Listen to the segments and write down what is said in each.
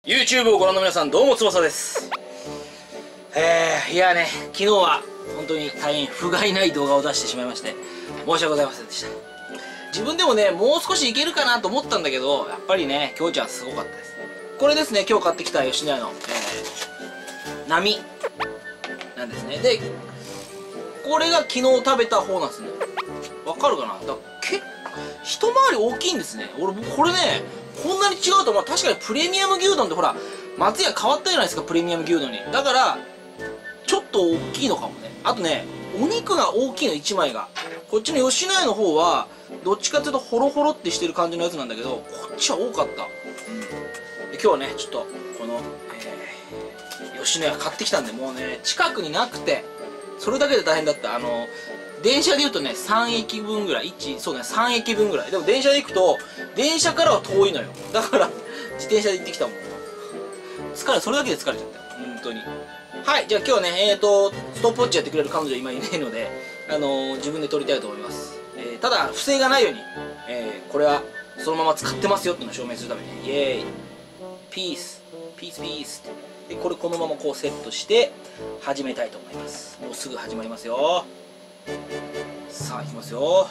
YouTube をご覧の皆さん、どうも翼です。いやね、昨日は本当に大変不甲斐ない動画を出してしまいまして申し訳ございませんでした。自分でもね、もう少しいけるかなと思ったんだけど、やっぱりね、きょうちゃんすごかったです。これですね、今日買ってきた吉野家の、波なんですね。で、これが昨日食べた方なんですね。わかるかな。一回り大きいんですね。俺これね、こんなに違うと、まあ確かにプレミアム牛丼ってほら松屋変わったじゃないですか、プレミアム牛丼に。だからちょっと大きいのかもね。あとね、お肉が大きいの、1枚が。こっちの吉野家の方はどっちかっていうとホロホロってしてる感じのやつなんだけど、こっちは多かった。で今日はね、ちょっとこの、吉野家買ってきたんで、もうね近くになくてそれだけで大変だった。電車で言うとね、3駅分ぐらい、そうね、3駅分ぐらい。でも電車で行くと、電車からは遠いのよ。だから、自転車で行ってきたもん。それだけで疲れちゃったよ。本当に。はい、じゃあ今日はね、ストップウォッチやってくれる彼女今いないので、自分で撮りたいと思います。ただ、不正がないように、これはそのまま使ってますよっていうのを証明するために、イエーイ、ピース、ピースピースって。で、このままこうセットして、始めたいと思います。もうすぐ始まりますよ。さあいきますよ。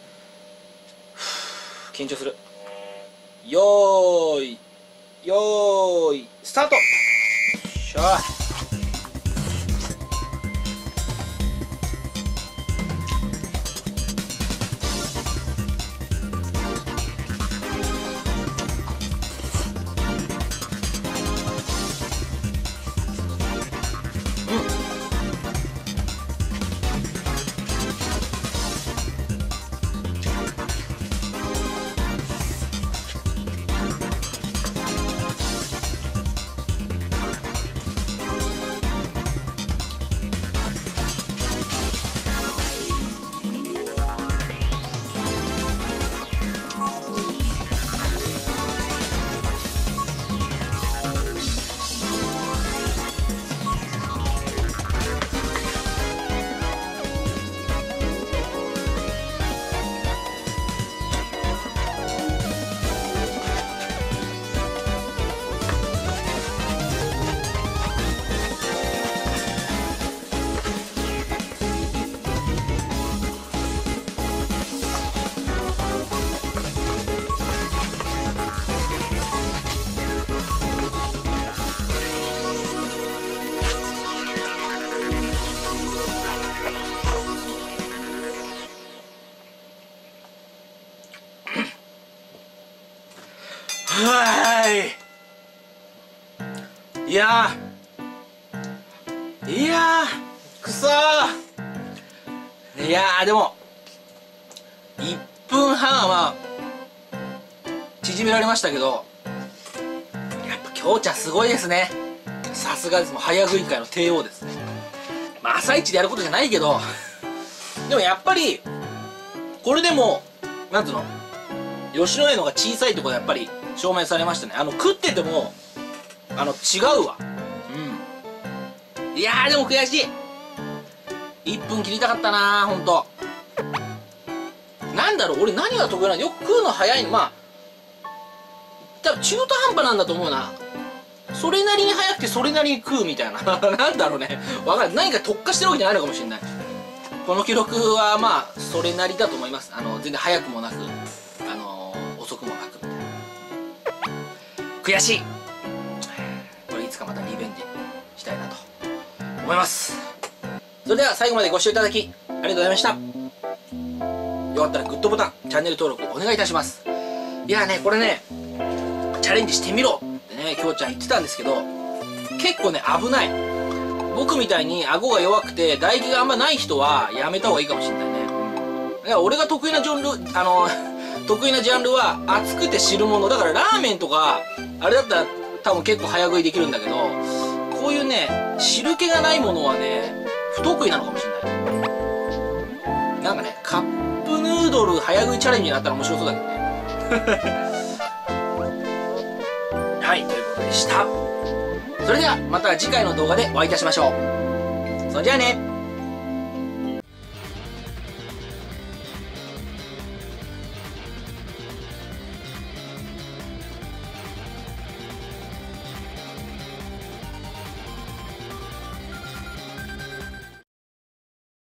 緊張する。よーいスタート。よっしゃ。いやくそー。いやー、でも1分半はまあ縮められましたけど、やっぱきょうちゃんすごいですね。さすがです。もう早食い界の帝王ですね。まあ朝一でやることじゃないけどでもやっぱりこれでもなんつうの、吉野家のが小さいところやっぱり証明されましたね。食ってても違うわ。いやー、でも悔しい。1分切りたかったなー、ほんと。なんだろう、俺何が得意なんだ。よく食うの早いの。まあ多分中途半端なんだと思うな。それなりに早くてそれなりに食うみたいななんだろうね、わかんない。何か特化してるわけじゃないのかもしれない。この記録はまあそれなりだと思います。全然早くもなく遅くもなくみたいな。悔しい。これいつかまたリベンジしたいなと思います。それでは最後までご視聴いただきありがとうございました。よかったらグッドボタン、チャンネル登録お願いいたします。いやね、これね、チャレンジしてみろってね、きょうちゃん言ってたんですけど、結構ね、危ない。僕みたいに顎が弱くて唾液があんまない人はやめた方がいいかもしれないね。だから俺が得意なジャンルは熱くて汁物だから、ラーメンとかあれだったら多分結構早食いできるんだけど、こういうね汁気がないものはね不得意なのかもしれない。なんかね、カップヌードル早食いチャレンジになったら面白そうだけどねはい、ということでした。それではまた次回の動画でお会いいたしましょう。それじゃあね。